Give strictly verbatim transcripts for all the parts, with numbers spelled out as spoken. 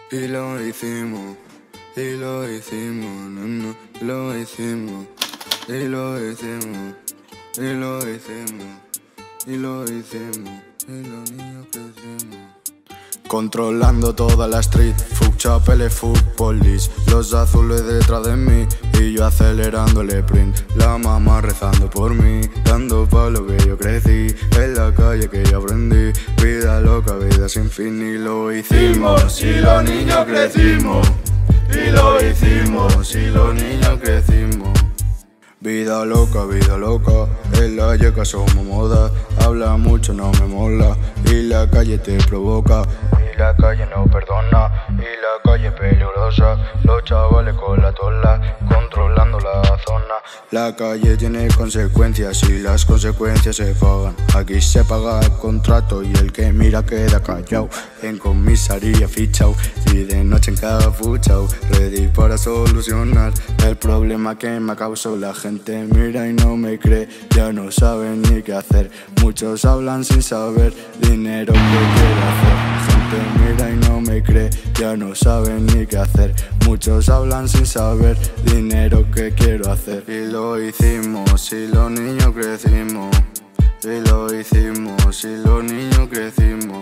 Y lo hicimos, y lo hicimos, no, no, lo hicimos, y lo hicimos, y lo hicimos, y lo hicimos, y los niños crecimos. Controlando toda la street, fuck chapele, fuck police. Los azules detrás de mí y yo acelerando el sprint. La mamá rezando por mí, dando pa' lo que yo crecí. En la calle que yo aprendí, vida loca, vida sin fin. Y lo hicimos, y los niños crecimos. Y lo hicimos, y los niños crecimos. Vida loca, vida loca, en la yeca somos moda. Habla mucho, no me mola, y la calle te provoca. Y la calle no perdona, y la calle peligrosa. Los chavales con la tola, controlando la zona. La calle tiene consecuencias y las consecuencias se pagan. Aquí se paga el contrato y el que mira queda callado. En comisaría fichao y de noche encapuchao, ready para solucionar el problema que me causó. La gente mira y no me cree, ya no saben ni qué hacer. Muchos hablan sin saber dinero que quiere hacer. Gente mira y no me cree, ya no saben ni qué hacer. Muchos hablan sin saber dinero que quiero hacer. Y lo hicimos, y los niños crecimos. Y lo hicimos, y los niños crecimos.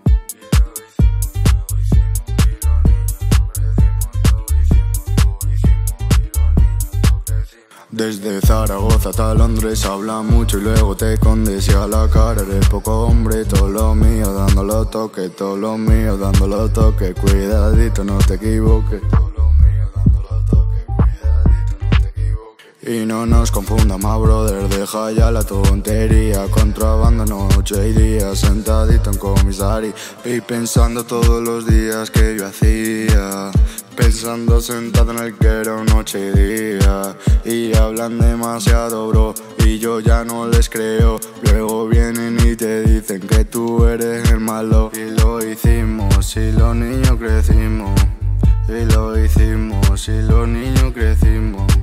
Desde Zaragoza hasta Londres habla mucho y luego te escondes y a la cara eres poco hombre. Todo lo mío dándolo toque, todo lo mío dándolo toque. Cuidadito, no te equivoques. Y no nos confundamos, brother, deja ya la tontería. Contrabando noche y día, sentadito en comisaría. Y pensando todos los días que yo hacía, pensando sentado en el que era noche y día. Y hablan demasiado, bro, y yo ya no les creo. Luego vienen y te dicen que tú eres el malo. Y lo hicimos, y los niños crecimos. Y lo hicimos, y los niños crecimos.